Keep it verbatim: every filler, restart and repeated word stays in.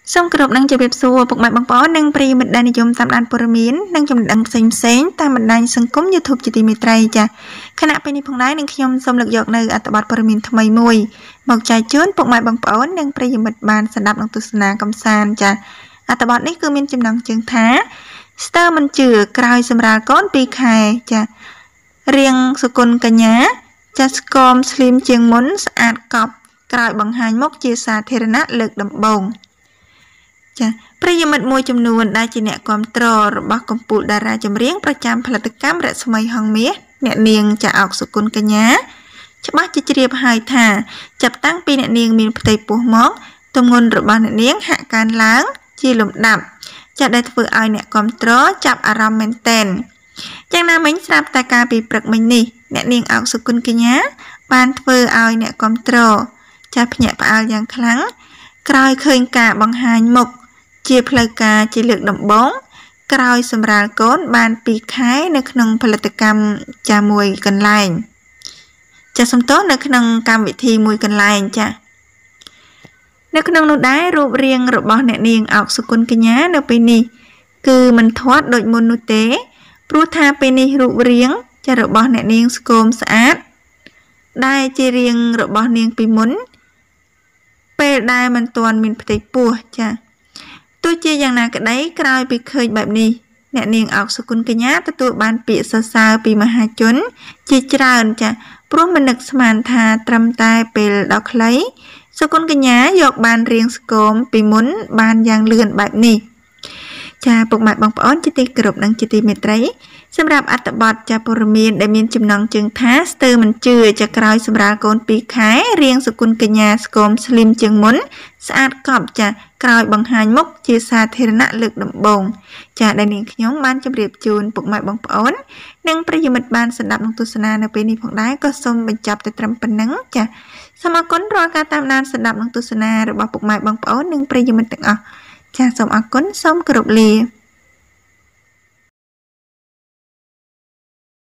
សូមគោរពនឹងជម្រាបសួរពុកម៉ែបងប្អូននិងប្រិយមិត្តដែលនិយមតាមដានព័ត៌មាននិងចំណេះដឹងផ្សេងផ្សេងតាមបណ្ដាញសង្គម YouTube ជាទីមេត្រីចាខណៈពេលនេះផងដែរនឹងខ្ញុំសូមលើកយកនៅអត្ថបទព័ត៌មានថ្មីមួយមកចែកជូនពុកម៉ែបងប្អូននិងប្រិយមិត្តបានស្ដាប់និងទស្សនាកំសាន្តចាអត្ថបទនេះគឺមានចំណងជើងថាស្ទើរមិនជឿក្រោយសម្រាលកូនពីរខែចារៀងសុគន្ធកញ្ញាចាស្គមស្លីមជាងមុនស្អាតកប់ក្រោយបង្ហាញមុខជាសាធារណៈលើកដំបូងចាប្រិយមិត្តមួយចំនួនដែលជាអ្នកគាំទ្ររបស់កំពូលតារាចម្រៀងប្រចាំផលិតកម្មរស្មីហងមាសអ្នកនាងចាអោកសុគន្ធកញ្ញាច្បាស់ជាជ្រាបហើយថាចាប់តាំងពីអ្នកនាងមានផ្ទៃពោះមកទម្ងន់របស់អ្នកនាងហាក់កើនឡើងជាលំដាប់ចាដែលធ្វើឲ្យអ្នកគាំទ្រចាប់អារម្មណ៍មែនទែនយ៉ាងណាមិញស្រាប់តែកាលពីព្រឹកមិញនេះអ្នកនាងអោកសុគន្ធកញ្ញាបានធ្វើឲ្យអ្នកគាំទ្រចាភ្ញាក់ផ្អើលយ៉ាងខ្លាំងក្រោយឃើញការបង្ហាញមុខជាផ្លូវការជាលើកដំបូងក្រោយសម្រាលកូនបានពីរខែនៅក្នុងផលិតកម្មចាមួយកន្លែងចាសំទោសនៅក្នុងកម្មវិធីមួយកន្លែងចានៅក្នុងនោះដែររូបរាងរបស់អ្នកនាងអោកសុគន្ធកញ្ញានៅពេលនេះគឺមិនធាត់ដូចមុននោះទេព្រោះថាពេលនេះរូបរាងចារបស់អ្នកនាងស្គមស្អាតដែលជារាងរបស់នាងពីមុនពេលដែលមិនទាន់មានផ្ទៃពោះចាទោះជាយ៉ាងណាក្តីក្រោយពីឃើញបែបនេះអ្នកនាងអោកសុគន្ធកញ្ញាទទួលបានពាក្យសរសើរពីមហាជនជាច្រើនចាព្រោះមិននឹកស្មានថាត្រឹមតែពេលដ៏ខ្លីសុគន្ធកញ្ញាយកបានរាងស្គមពីមុនបានយ៉ាងលឿនបែបនេះចាពុកម៉ែបងប្អូនជាទីគោរពនិងជាទីមេត្រីសម្រាប់អត្ថបទចាព័ត៌មានដែលមានចំណងជើងថាស្ទើរមិនជឿចាក្រោយសម្រាលកូនពីរខែរៀងសុគន្ធកញ្ញាស្គមស្លីមជាងមុនស្អាតកប់ចាក្រោយបង្ហាញមុខជាសាធារណៈលើកដំបូងចាដែលនាងខ្ញុំបានជម្រាបជូនពុកម៉ែបងប្អូននិងប្រិយមិត្តបានស្ដាប់និងទស្សនានៅពេលនេះផងដែរក៏សូមបញ្ចប់តែត្រឹមប៉ុណ្ណឹងចាសូមអរគុណរាល់ការតាមដានស្ដាប់និងទស្សនារបស់ពុកម៉ែបងប្អូននិងប្រិយមិត្តទាំងអស់ចាសូមអរគុណសូមគោរពលា